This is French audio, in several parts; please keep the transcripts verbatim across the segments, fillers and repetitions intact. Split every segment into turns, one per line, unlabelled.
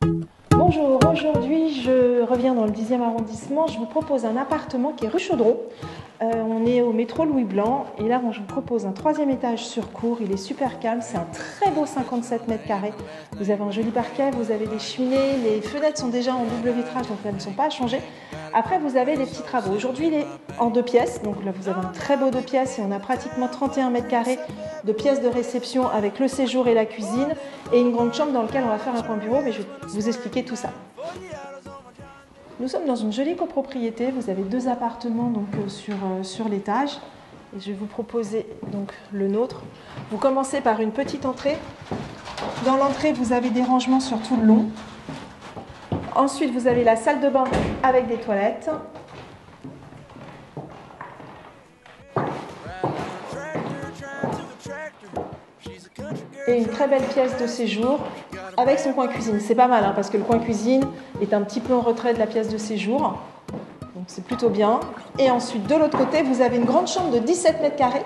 Bonjour, aujourd'hui je reviens dans le dixième arrondissement. Je vous propose un appartement qui est rue Chaudron. Euh, on est au métro Louis Blanc et là je vous propose un troisième étage sur cour. Il est super calme, c'est un très beau cinquante-sept mètres carrés. Vous avez un joli parquet, vous avez des cheminées, les fenêtres sont déjà en double vitrage donc elles ne sont pas à changer. Après vous avez des petits travaux. Aujourd'hui il est en deux pièces, donc là vous avez un très beau deux pièces et on a pratiquement trente et un mètres carrés de pièces de réception avec le séjour et la cuisine et une grande chambre dans laquelle on va faire un coin bureau, mais je vais vous expliquer tout ça. Nous sommes dans une jolie copropriété, vous avez deux appartements donc, euh, sur, euh, sur l'étage et je vais vous proposer donc, le nôtre. Vous commencez par une petite entrée. Dans l'entrée vous avez des rangements sur tout le long. Ensuite vous avez la salle de bain avec des toilettes. Et une très belle pièce de séjour avec son coin cuisine. C'est pas mal hein, parce que le coin cuisine est un petit peu en retrait de la pièce de séjour. Donc c'est plutôt bien. Et ensuite de l'autre côté, vous avez une grande chambre de dix-sept mètres carrés.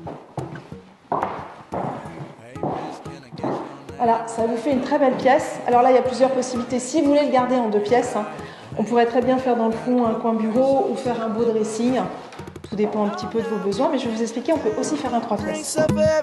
Voilà, ça vous fait une très belle pièce. Alors là, il y a plusieurs possibilités. Si vous voulez le garder en deux pièces, hein, on pourrait très bien faire dans le fond un coin bureau ou faire un beau dressing. Tout dépend un petit peu de vos besoins, mais je vais vous expliquer, on peut aussi faire un trois pièces.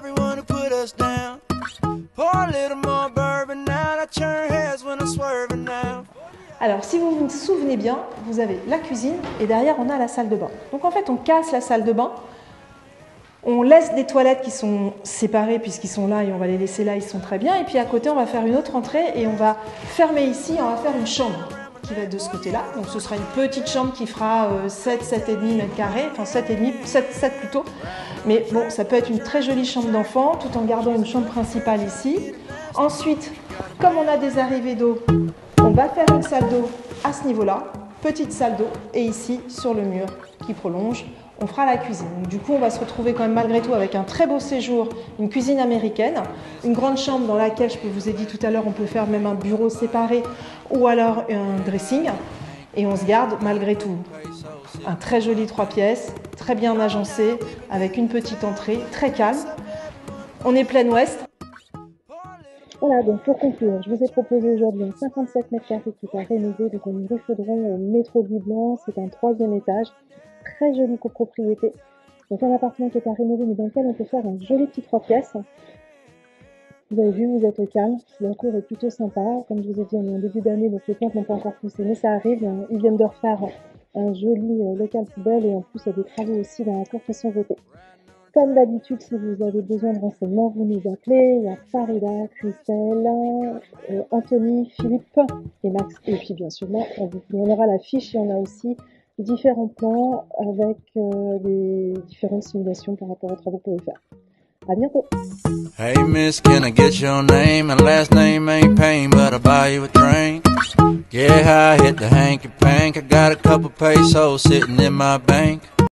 Alors, si vous vous souvenez bien, vous avez la cuisine et derrière, on a la salle de bain. Donc, en fait, on casse la salle de bain. On laisse des toilettes qui sont séparées puisqu'ils sont là et on va les laisser là, ils sont très bien. Et puis, à côté, on va faire une autre entrée et on va fermer ici, on va faire une chambre qui va être de ce côté-là. Donc, ce sera une petite chambre qui fera euh, sept, sept virgule cinq mètres carrés, enfin sept virgule cinq, sept, sept plutôt. Mais bon, ça peut être une très jolie chambre d'enfant tout en gardant une chambre principale ici. Ensuite, comme on a des arrivées d'eau, on va faire une salle d'eau à ce niveau-là, petite salle d'eau, et ici, sur le mur qui prolonge, on fera la cuisine. Donc, du coup, on va se retrouver quand même malgré tout avec un très beau séjour, une cuisine américaine, une grande chambre dans laquelle, je vous ai dit tout à l'heure, on peut faire même un bureau séparé ou alors un dressing, et on se garde malgré tout un très joli trois pièces, très bien agencé, avec une petite entrée, très calme. On est plein ouest.
Voilà, donc pour conclure, je vous ai proposé aujourd'hui un cinquante-sept mètres carrés qui est à rénover, donc on rue Chaudron au métro Louis Blanc, c'est un troisième étage, très jolie copropriété. Donc un appartement qui est à rénover, mais dans lequel on peut faire un joli petit trois pièces. Vous avez vu, vous êtes au calme, la cour est plutôt sympa. Comme je vous ai dit, on est en début d'année, donc les plantes n'ont pas encore poussé, mais ça arrive. Ils viennent de refaire un joli local poubelle et en plus il y a des travaux aussi dans la cour qui sont votés. Comme d'habitude, si vous avez besoin de renseignements, vous nous appelez. Il y a Farida, Christelle, euh, Anthony, Philippe et Max. Et puis bien sûr, là, on, vous, on aura la fiche et on a aussi différents plans avec euh, les différentes simulations par rapport aux travaux que vous pouvez faire. À bientôt.
Hey miss, can I get your name? My last name ain't Payne, but I'll buy you a drink. Yeah, I hit the hanky pank. I got a couple pesos sitting in my bank.